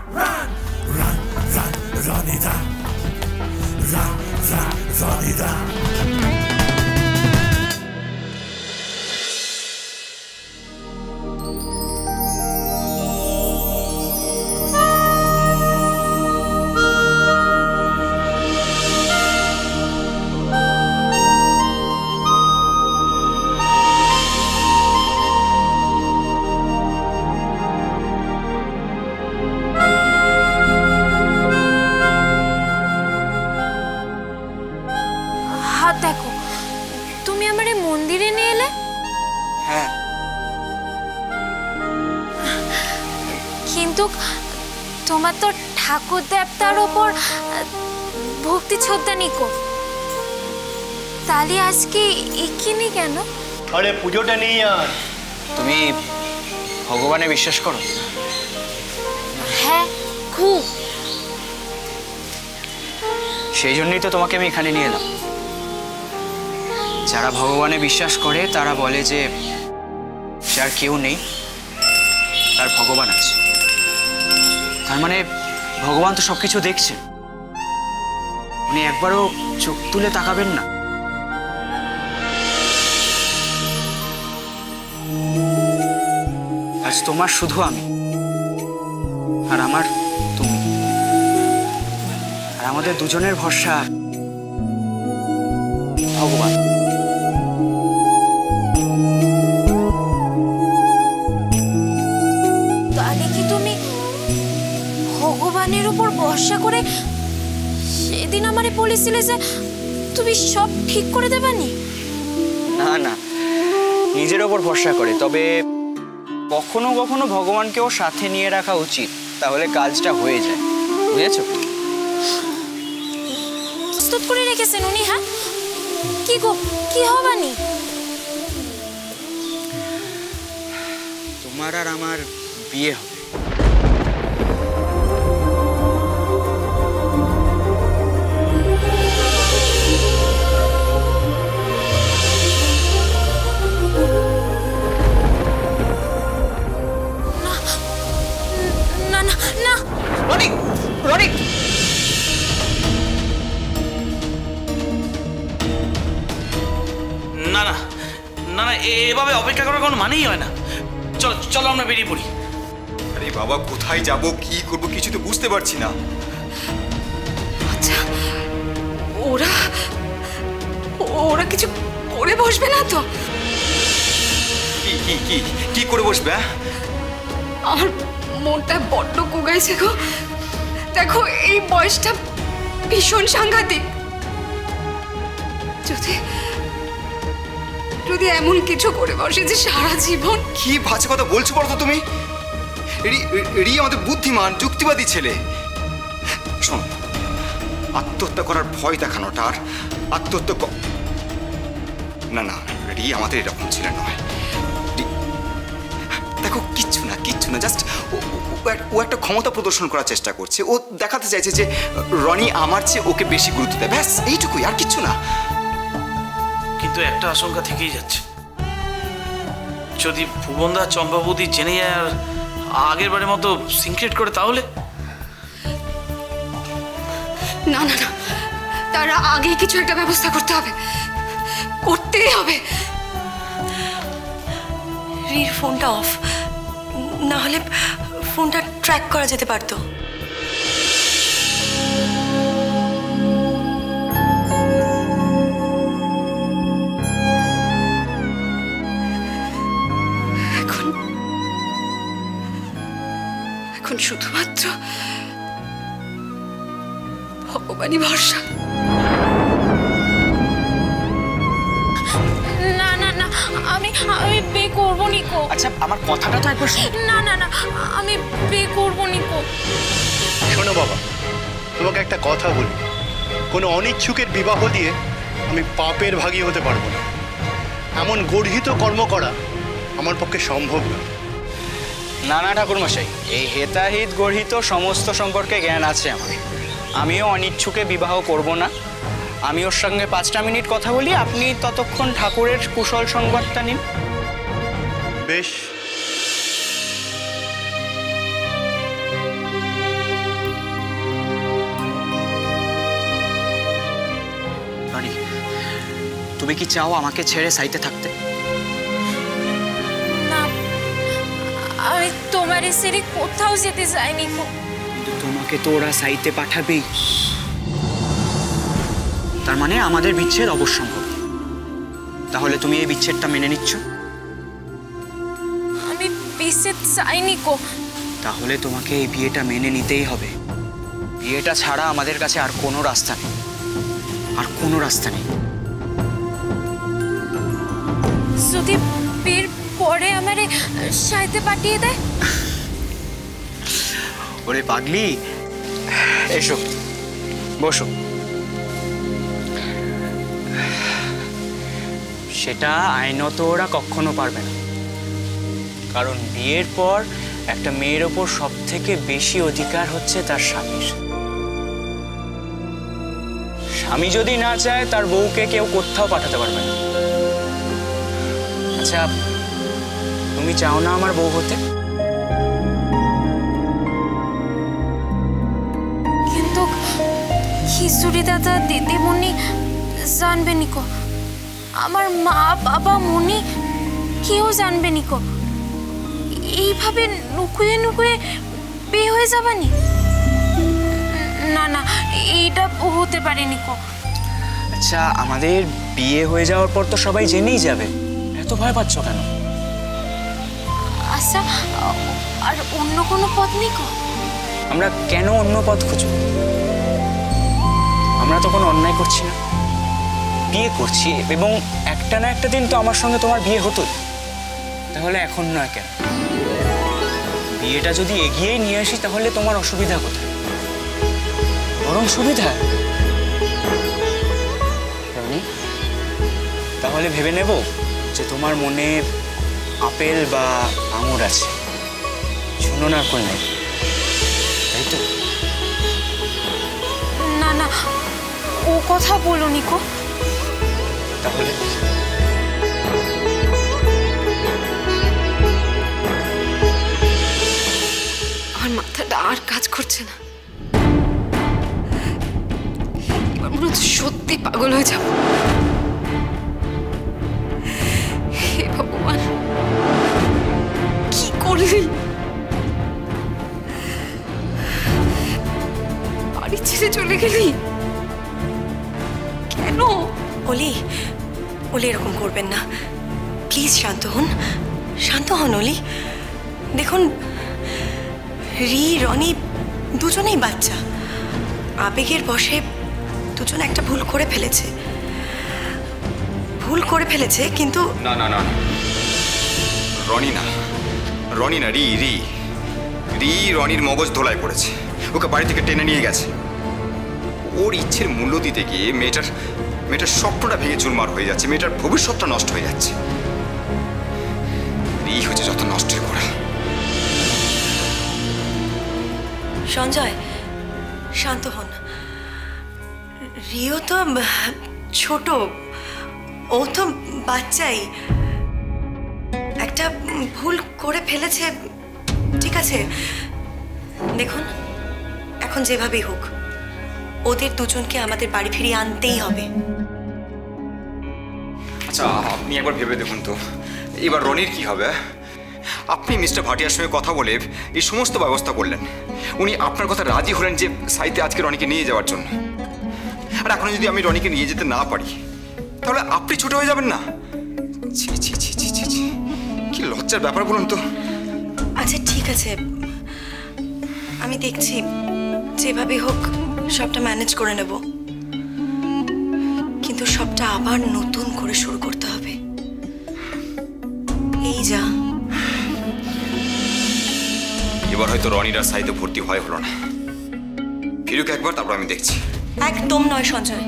Run, run, run, Ronita. Run, run, Ronita. দেখো তুমি আমারে মন্দিরে নিয়ে এলে। হ্যাঁ, কিন্তু তোমার তো ঠাকুর দেবতার ওপর ভক্তি শ্রদ্ধা নিকো, তাহলে আজকে এখানে কেন? আরে পুজোটা নেই আর। তুমি ভগবানে বিশ্বাস করো? হ্যাঁ, খুব। সেই জন্যই তো তোমাকে আমি এখানে নিয়ে এলাম। যারা ভগবানে বিশ্বাস করে তারা বলে যে যার কেউ নেই তার ভগবান আছে। তার মানে ভগবান তো সবকিছু দেখছে, উনি একবারও চোখ তুলে তাকাবেন না। আজ তোমার শুধু আমি, আর আমার তুমি, আর আমাদের দুজনের ভরসা ভগবান। তাহলে কি তুমি ভগবানের উপর ভরসা করে সেদিন আমারে বলেছিলে যে তুমি সব ঠিক করে দেবানি? না না, নিজের ওপর ভরসা করে, তবে কখনো কখনো ভগবানকেও সাথে নিয়ে রাখা উচিত, তাহলে কাজটা হয়ে যায়, বুঝেছো? প্রস্তুত করে রেখেছেন উনি। হ্যাঁ, কি গো, কি হবানি? তোমার আর আমার বিয়ে হবে। না না না, রনি, রনি, না না না না, এভাবে অপেক্ষা করার কোনো মানেই হয় না। চলো চলো আমরা বেরিয়ে পড়ি। আরে বাবা, কোথায় যাব, কি করব কিছু তো বুঝতে পারছি না। আচ্ছা, ওরা ওরা কিছু করে বসবে না তো? কি কি কি কি করে বসবে? আমার মনটা বড্ড কুগাইছে গো। দেখো, এই বয়সটা ভীষণ সাংঘাতিক। যদি যদি এমন কিছু করে বসে যে সারা জীবন। কি বাজে কথা বলছো বলো তো তুমি? রি আমাদের বুদ্ধিমান যুক্তিবাদী ছেলে। শোন, আত্মহত্যা করার ভয় দেখানোটা আর আত্মহত্যা না না, রি আমাদের এরকম ছেলে নয়। দেখো, কিচ্ছু না কিচ্ছু না, জাস্ট ও একটা ক্ষমতা প্রদর্শন করার চেষ্টা করছে। ও দেখাতে চাইছে যে রনি আমার চেয়ে ওকে বেশি গুরুত্ব দেয়, ব্যাস এইটুকুই, আর কিচ্ছু না। কিন্তু একটা আশঙ্কা থেকেই যাচ্ছে, যদি ভুবনদা চম্পা বৌদি জেনে যায় আর আগের বারের মতো সিক্রেট করে, তাহলে? না না না, তার আগে কিছু একটা ব্যবস্থা করতে হবে, করতেই হবে। রির ফোনটা অফ, না হলে ফোনটা ট্র্যাক করা যেতে পারতো। এখন শুধুমাত্র ভগবানই ভরসা। না না না, আমি আমি বিয়ে করবো নিকো। আচ্ছা, আমার কথাটা তো একবার শোনো। না না না, আমি বিয়ে করবো নিকো। শোনো বাবা, তোমাকে একটা কথা বলি, কোনো অনিচ্ছুকের বিবাহ দিয়ে আমি পাপের ভাগী হতে পারবো না। এমন গর্হিত কর্ম করা আমার পক্ষে সম্ভব না। না না ঠাকুরমশাই, এই হেতাহিত গর্হিত সমস্ত সম্পর্কে জ্ঞান আছে আমার। আমিও অনিচ্ছুকে বিবাহ করব না। আমি ওর সঙ্গে 5টা মিনিট কথা বলি, আপনি ততক্ষণ ঠাকুরের কুশল সংবাদটা নিন। বেশ, তুমি কি চাও আমাকে ছেড়ে সাইতে থাকতে? না, আমি তোমার ছেড়ে কোথাও যেতে চাইনি গো। তোমাকে তো ওরা সাইতে পাঠাবেই। তার মানে আমাদের বিচ্ছেদ অবশ্যম্ভাবী। তাহলে তুমি এই বিচ্ছেদটা মেনে নিচ্ছ? আমি বিচ্ছেদ চাইনি গো। তাহলে তোমাকে এই বিয়েটা মেনে নিতেই হবে। বিয়েটা ছাড়া আমাদের কাছে আর কোনো রাস্তা নেই, আর কোনো রাস্তা নেই। যদি বিয়ের পরে আমারে সাইতে পাঠিয়ে দেয়? ওরে পাগলি, এসো বসো। সেটা আইনত ওরা কখনো পারবে না, কারণ বিয়ের পর একটা মেয়ের ওপর সব থেকে বেশি অধিকার হচ্ছে তার স্বামীর। স্বামী যদি না চায় তার বউকে কেউ কোথাও পাঠাতে পারবে না। আচ্ছা, তুমি চাও না আমার বউ হতে? কিন্তু খিচুড়ি দাদা দিদিমণি জানবে নিকো, আমার মা বাবা মনি কেউ জানবে নিকো। এইভাবে নুকুয়ে নুকুয়ে বিয়ে হয়ে যাবানি? না না, এইটা হতে পারে নিকো। আচ্ছা, আমাদের বিয়ে হয়ে যাওয়ার পর তো সবাই জেনেই যাবে, এত ভয় পাচ্ছ কেন? আচ্ছা, আর অন্য কোনো পথ নিকো? আমরা কেন অন্য পথ খুঁজব? আমরা তো কোনো অন্যায় করছি না, বিয়ে করছি, এবং একটা না একটা দিন তো আমার সঙ্গে তোমার বিয়ে হতো। তাহলে এখন নয় কেন? বিয়েটা যদি এগিয়েই নিয়ে আসি তাহলে তোমার অসুবিধা কোথায়? বরং সুবিধা। তাহলে ভেবে নেব যে তোমার মনে আপেল বা আঙুর আছে, শুনো না কোন নেই, তাই তো? না না, ও কথা বলো নিকো। তাহলে আমার মাথাটা আর কাজ করছে না। এবার মনে হচ্ছে সত্যি পাগল হয়ে যাব। হে ভগবান, কি করলি? বাড়ি ছেড়ে চলে গেলি কেন? অলি, অলি এরকম করবেন না প্লিজ। শান্ত হন, শান্ত হন অলি। দেখুন, রি রনি দুজনেই বাচ্চা, আবেগের বশে দুজন একটা ভুল করে ফেলেছে, কিন্তু না না না, রনি না, রনি না, রি রি রি রনির মগজ ধোলায় পড়েছে। ওকে বাড়ি থেকে টেনে নিয়ে গেছে। ওর ইচ্ছের মূল্য দিতে গিয়ে মেয়েটার স্বপ্নটা ভেঙে চুরমার হয়ে যাচ্ছে, মেয়েটার ভবিষ্যৎটা নষ্ট হয়ে যাচ্ছে। রি হচ্ছে যত নষ্টের গোড়া। সঞ্জয়, শান্ত হন। রিও তো ছোট, ও তো বাচ্চাই, একটা ভুল করে ফেলেছে, ঠিক আছে? দেখুন, এখন যেভাবেই হোক ওদের দুজনকে আমাদের বাড়ি ফিরিয়ে আনতেই হবে। আচ্ছা, আপনি একবার ভেবে দেখুন তো, এবার রনির কি হবে? আপনি মিস্টার ভাটিয়ার সঙ্গে কথা বলে এই সমস্ত ব্যবস্থা করলেন। উনি আপনার কথা রাজি হলেন যে সাইতে আজকে রনিকে নিয়ে যাওয়ার জন্য। আর এখন যদি আমি রনিকে নিয়ে যেতে না পারি তাহলে আপনি ছোট হয়ে যাবেন না? ছি ছি ছি ছি ছি ছি, কি লজ্জার ব্যাপার বলুন তো। আচ্ছা ঠিক আছে, আমি দেখছি যেভাবে হোক সবটা ম্যানেজ করে নেব, কিন্তু সবটা আবার নতুন করে শুরু করতে হবে। এই যা, এবার হয়তো রনির আর সাইতে ভর্তি হলো না। ফিরুক একবার, তারপর আমি দেখছি। একদম নয় সঞ্জয়,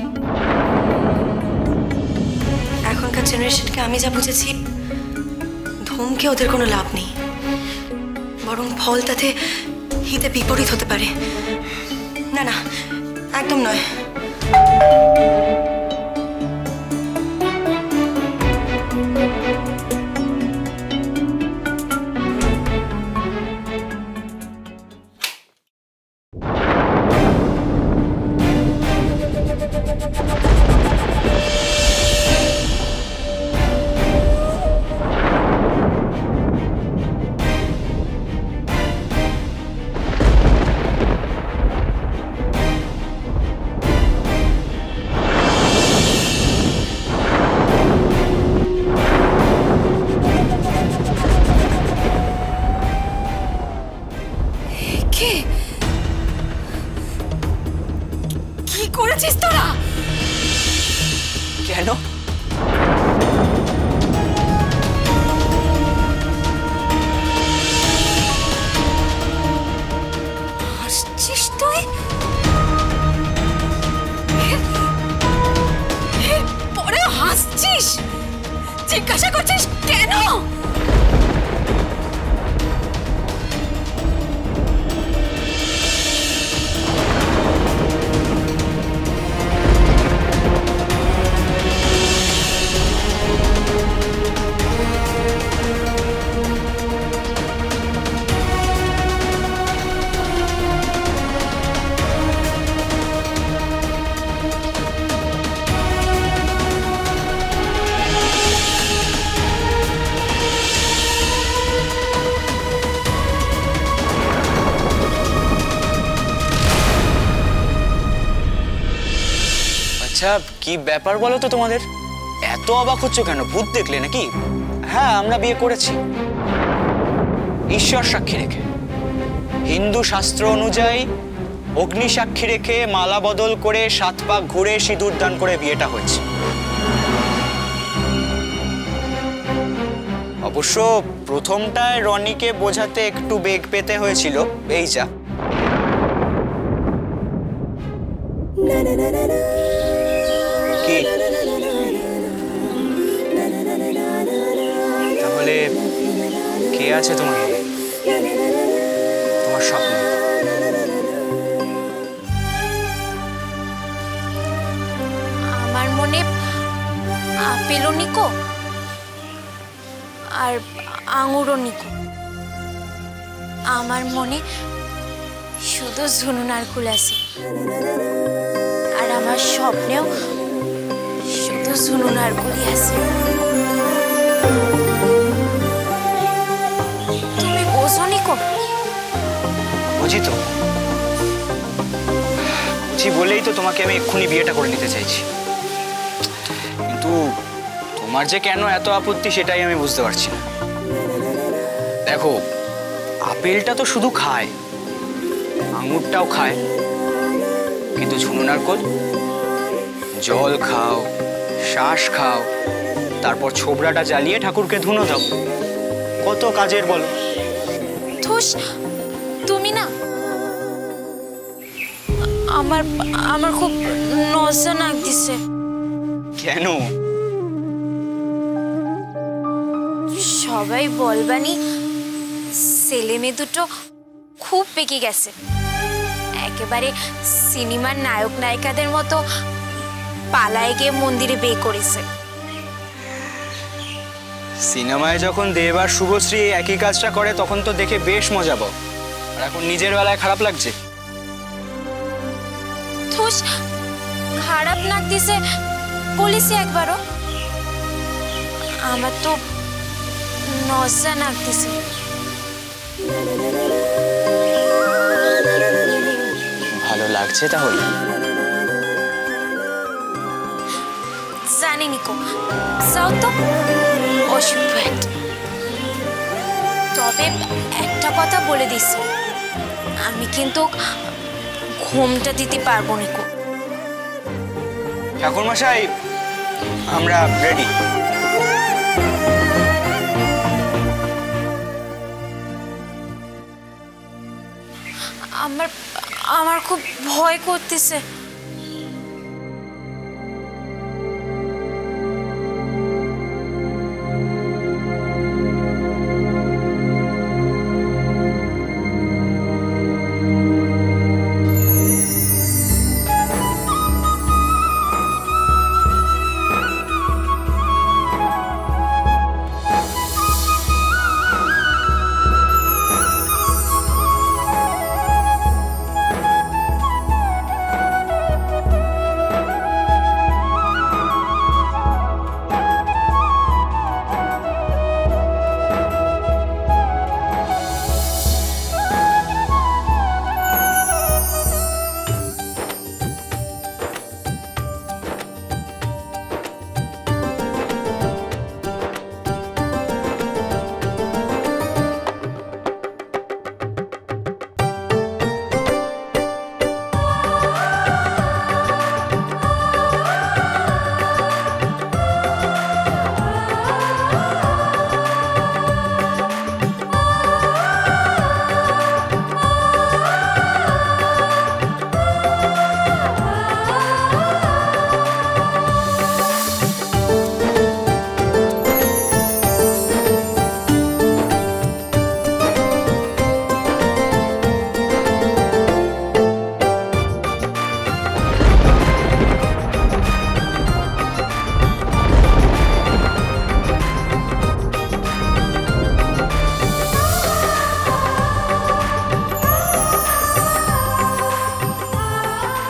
এখনকার জেনারেশনকে আমি যা বুঝেছি, ধমকে ওদের কোনো লাভ নেই, বরং ফল তাতে হিতে বিপরীত হতে পারে। না না, একদম নয়। করেছিস তোরা? কেন? হাসছিস তুই? পরে হাসছিস? জিজ্ঞাসা করছিস কেন? আচ্ছা, কি ব্যাপার বলো তো তোমাদের? এত অবাক হচ্ছ কেন? ভূত দেখলে নাকি? হ্যাঁ, আমরা বিয়ে করেছি ঈশ্বর সাক্ষী রেখে। হিন্দু শাস্ত্র অনুযায়ী অগ্নি সাক্ষী রেখে মালা বদল করে 7 পাক ঘুরে সিঁদুর দান করে বিয়েটা হয়েছে। অবশ্য প্রথমটায় রনিকে বোঝাতে একটু বেগ পেতে হয়েছিল, এই যা। কি তাহলে কে আছে তোমার স্বপ্নে? আমার মনে আপেলও নিকো আর আঙুরও নিকো। আমার মনে শুধু ঝুনু নারকুল আছে, আর আমার স্বপ্নেও শুধু ঝুনু নারকুলই আছে। তুমি বোঝো নিকো? বুঝি তো, বুঝি বলেই তো তোমাকে আমি এক্ষুনি বিয়েটা করে নিতে চাইছি। কিন্তু তোমার যে কেন এত আপত্তি সেটাই আমি বুঝতে পারছি না। দেখো, আপেলটা তো শুধু খায়, আঙুরটাও খায়, কিন্তু ঝুনু নারকোল জল খাও, শ্বাস খাও, তারপর ছোবড়াটা জ্বালিয়ে ঠাকুরকে ধুনো দাও। কত কাজের বলো। ধুস, তুমি না, আমার খুব লজ্জা লাগতেছে। কেন? সবাই বলবানি ছেলে মেয়ে দুটো খুব পেকে গেছে, একেবারে সিনেমার নায়ক নায়িকাদের মতো পালায় গিয়ে মন্দিরে বিয়ে করেছে। সিনেমায় যখন দেব আর শুভশ্রী একই কাজটা করে তখন তো দেখে বেশ মজা পাও, আর এখন নিজের বেলায় খারাপ লাগছে। ধুস, খারাপ লাগতেছে বলিসি একবারও? আমার তো লজ্জা লাগতেছে। ভালো লাগছে তাহলে? জানি নিকো, যাও তো, অসভ্য একটা। তবে একটা কথা বলে দিছি, আমি কিন্তু ঘুমটা দিতে পারবো নিকো। ঠাকুরমশাই, আমরা রেডি। আমার খুব ভয় করতেছে।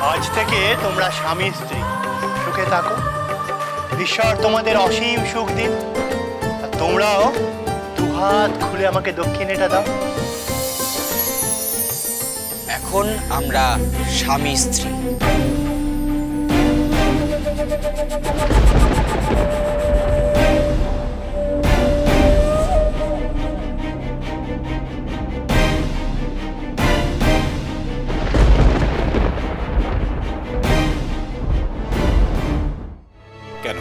আজ থেকে তোমরা স্বামী স্ত্রী, সুখে থাকো। ঈশ্বর তোমাদের অসীম সুখ দিন। আর তোমরাও দুহাত খুলে আমাকে দক্ষিণেটা দাও। এখন আমরা স্বামী স্ত্রী। কেন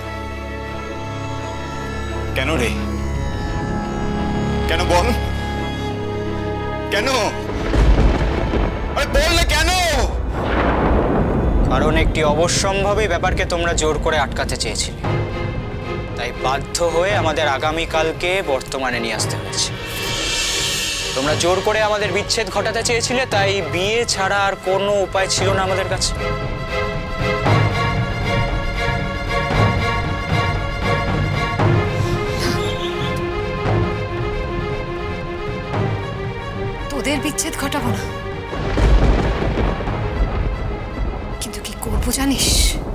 কেন রে? কেন বল? কেন? আরে বল না কেন? কারণ একটি অবশ্যম্ভাবী ব্যাপারকে তোমরা জোর করে আটকাতে চেয়েছিলে, তাই বাধ্য হয়ে আমাদের আগামীকালকে বর্তমানে নিয়ে আসতে হয়েছে। তোমরা জোর করে আমাদের বিচ্ছেদ ঘটাতে চেয়েছিলে, তাই বিয়ে ছাড়া আর কোনো উপায় ছিল না আমাদের কাছে। তোদের বিচ্ছেদ ঘটাবো না, কিন্তু কি করবো জানিস?